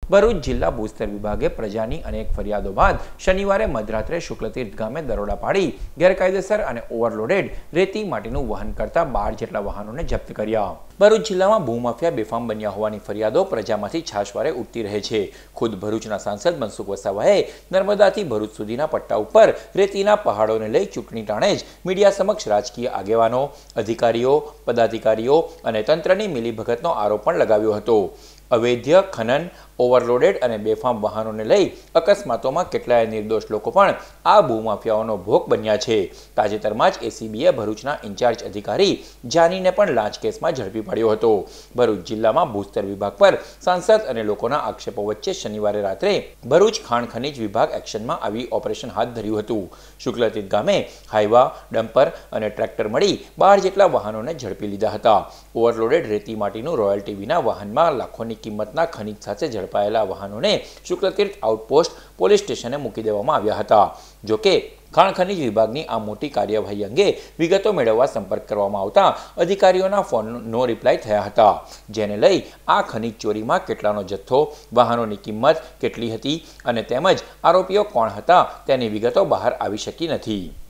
ભરૂચ જિલ્લા ભૂસ્તર વિભાગે પ્રજાની અનેક ફરિયાદો બાદ શનિવારે મધરાત્રે શુક્લતીર્થ ગામે દરોડા પાડી ગેરકાયદેસર અને ઓવરલોડેડ રેતી માટીનું વહન કરતા 12 જેટલા વાહનોને જપ્ત કર્યા। ભરૂચ જિલ્લામાં ભૂમાફિયા બેફામ બન્યા હોવાની ફરિયાદો પ્રજામાંથી છાશવારે ઉઠતી રહે છે। ખુદ ભરૂચના સાંસદ મનસુખ વસાવાએ નર્મદાથી ભરૂચ સુધીના પટ્ટા ઉપર રેતીના પહાડોને લઈ ચૂંટણી ટાણે જ મીડિયા સમક્ષ રાજકીય આગેવાનો, અધિકારીઓ, પદાધિકારીઓ અને તંત્રની મિલીભગતનો આરોપ પણ લગાવ્યો હતો। અવૈધ ખનન, ઓવરલોડેડ અને બેફામ વાહનોને લઈ અકસ્માતોમાં કેટલાય નિર્દોષ લોકો પણ આ ભૂમાફિયાઓનો ભોગ બન્યા છે। તાજેતરમાં જ એસીબીએ ભરૂચના ઇન્ચાર્જ અધિકારી જાનીને પણ લાંચ કેસમાં ઝડપી પાડ્યો હતો। ભરૂચ જિલ્લામાં ભૂસ્તર વિભાગ પર સાંસદ અને લોકોના આક્ષેપો વચ્ચે શનિવારે રાત્રે ભરૂચ ખાણ ખનીજ વિભાગ એક્શનમાં આવી ઓપરેશન હાથ ધર્યું હતું। શુક્લતીર્થ ગામે હાઈવા, ડમ્પર અને ટ્રેક્ટર મળી 12 જેટલા વાહનોને ઝડપી લીધા હતા। ઓવરલોડેડ રેતી માટીનું રોયલ્ટી વિના વાહનમાં લાખોની કિંમતના ખનીજ સાથે ઝડપાયેલા વાહનોને શુક્લતીર્થ આઉટપોસ્ટ પોલીસ સ્ટેશને મૂકી દેવામાં આવ્યા હતા। જોકે ખાણ ખનીજ વિભાગની આ મોટી કાર્યવાહી અંગે વિગતો મેળવવા સંપર્ક કરવામાં આવતા અધિકારીઓના ફોન નો રિપ્લાય થયા હતા, જેને લઈ આ ખનીજ ચોરીમાં કેટલાનો જથ્થો, વાહનોની કિંમત કેટલી હતી અને તેમજ આરોપીઓ કોણ હતા તેની વિગતો બહાર આવી શકી નથી।